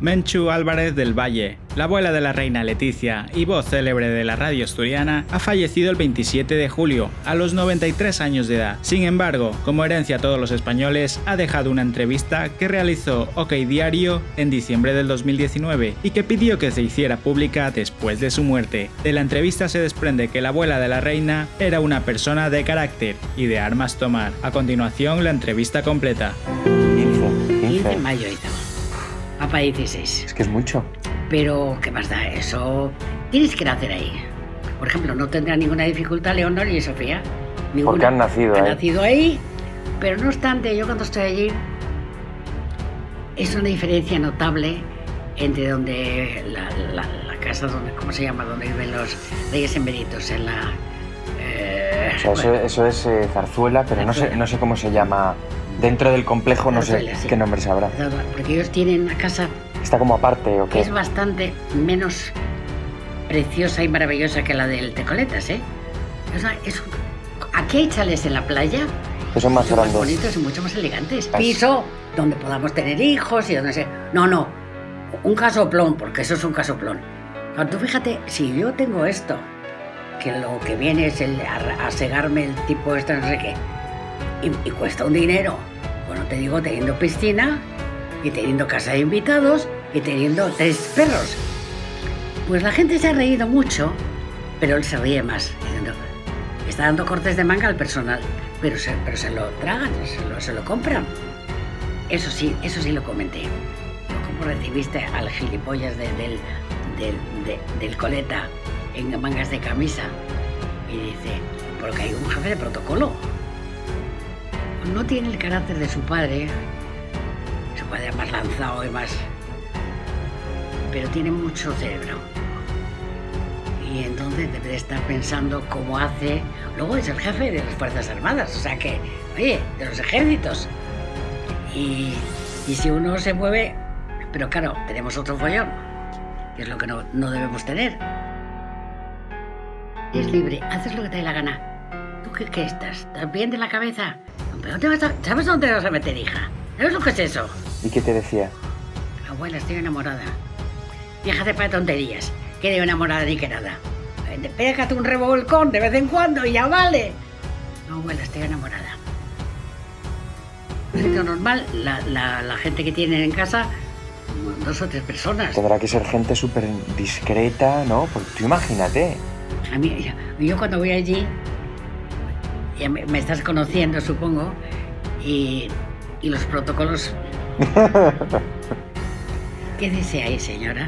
Menchu Álvarez del Valle, la abuela de la reina Letizia y voz célebre de la radio asturiana, ha fallecido el 27 de julio, a los 93 años de edad. Sin embargo, como herencia a todos los españoles, ha dejado una entrevista que realizó OK Diario en diciembre del 2019 y que pidió que se hiciera pública después de su muerte. De la entrevista se desprende que la abuela de la reina era una persona de carácter y de armas tomar. A continuación, la entrevista completa. 15 de mayo hizo. Papá 16. Es que es mucho. Pero, ¿qué más da? Eso tienes que nacer ahí. Por ejemplo, no tendrá ninguna dificultad Leonor y Sofía. Ninguna. Porque han nacido ahí. Han nacido ahí, pero no obstante, yo cuando estoy allí, es una diferencia notable entre donde la casa, donde, ¿cómo se llama? Donde viven los reyes eméritos, en la... o sea, eso es Zarzuela, pero Zarzuela. No sé cómo se llama. Dentro del complejo no Zarzuela, sé qué nombre sabrá. Porque ellos tienen una casa... ¿Está como aparte o qué? Es bastante menos preciosa y maravillosa que la del Tecoletas, ¿eh? O sea, aquí hay chales en la playa. Que son más grandes. Más bonitos y mucho más elegantes. Piso donde podamos tener hijos y donde se... No, un casoplón, porque eso es un casoplón. Pero tú fíjate, si yo tengo esto, que lo que viene es a segarme el tipo esto, no sé qué, y cuesta un dinero. Bueno, te digo, teniendo piscina y teniendo casa de invitados y teniendo 3 perros. Pues la gente se ha reído mucho, pero él se ríe más, diciendo, está dando cortes de manga al personal, pero se lo tragan, se lo compran. Eso sí lo comenté. ¿Cómo recibiste al gilipollas del coleta en mangas de camisa? Y dice, porque hay un jefe de protocolo. No tiene el carácter de su padre más lanzado y más... pero tiene mucho cerebro. Y entonces debe de estar pensando cómo hace... Luego es el jefe de las Fuerzas Armadas, o sea que, oye, de los ejércitos. Y si uno se mueve... Pero claro, tenemos otro follón, que es lo que no debemos tener. Es libre, haces lo que te dé la gana. ¿Tú qué estás? ¿Estás bien de la cabeza? Pero ¿sabes dónde te vas a meter, hija? ¿Sabes lo que es eso? ¿Y qué te decía? Abuela, estoy enamorada. Déjate para tonterías, que de enamorada ni que nada. Pégate un revolcón de vez en cuando y ya vale. No, abuela, estoy enamorada. Un sitio normal, la gente que tienen en casa, 2 o 3 personas. Tendrá que ser gente súper discreta, ¿no? Porque tú imagínate. A mí, yo cuando voy allí, ya me estás conociendo, supongo, y los protocolos... ¿Qué deseáis, señora?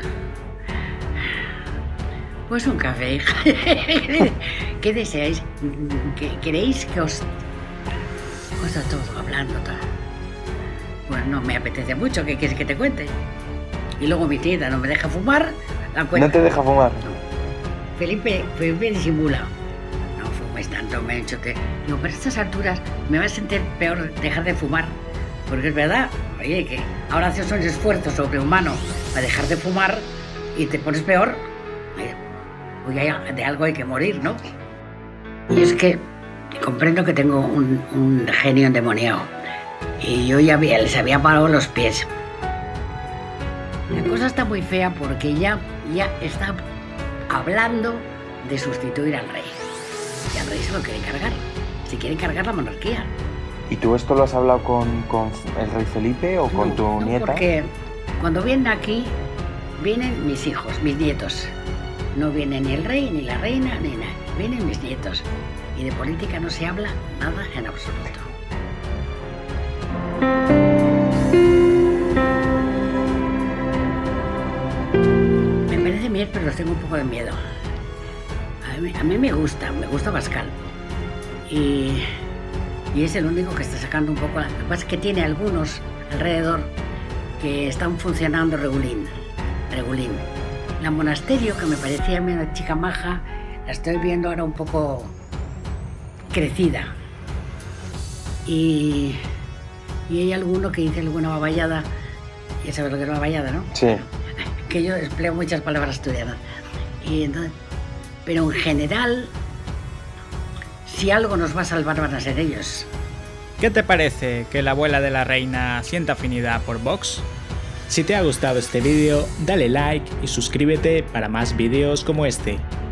Pues un café, hija. ¿Qué deseáis? ¿Queréis que os a todo, hablando todo? Pues no me apetece mucho, ¿qué quieres que te cuente? Y luego mi tía no me deja fumar. ¿No te deja fumar? No. Felipe disimula. No fumes tanto, Mencho. Digo, pero a estas alturas me va a sentir peor dejar de fumar. Porque es verdad, oye, que ahora haces un esfuerzo sobrehumano para dejar de fumar y te pones peor. Pues de algo hay que morir, ¿no? Y es que comprendo que tengo un genio endemoniado. Y yo les había parado los pies. La cosa está muy fea porque ya está hablando de sustituir al rey. Y al rey se lo quiere cargar. Se quiere cargar la monarquía. ¿Y tú esto lo has hablado con el rey Felipe o con tu nieta? Porque cuando vienen aquí, vienen mis hijos, mis nietos. No viene ni el rey, ni la reina, ni nada. Vienen mis nietos. Y de política no se habla nada en absoluto. Me parece bien, pero tengo un poco de miedo. A mí me gusta Pascal. Y es el único que está sacando un poco... Lo que pasa es que tiene algunos alrededor que están funcionando regulín. La monasterio, que me parecía a mí una chica maja, la estoy viendo ahora un poco crecida. Y hay alguno que dice alguna baballada. Ya sabes lo que es baballada, ¿no? Sí. Que yo empleo muchas palabras estudiadas. Y entonces, pero en general, si algo nos va a salvar van a ser ellos. ¿Qué te parece que la abuela de la reina sienta afinidad por Vox? Si te ha gustado este vídeo, dale like y suscríbete para más vídeos como este.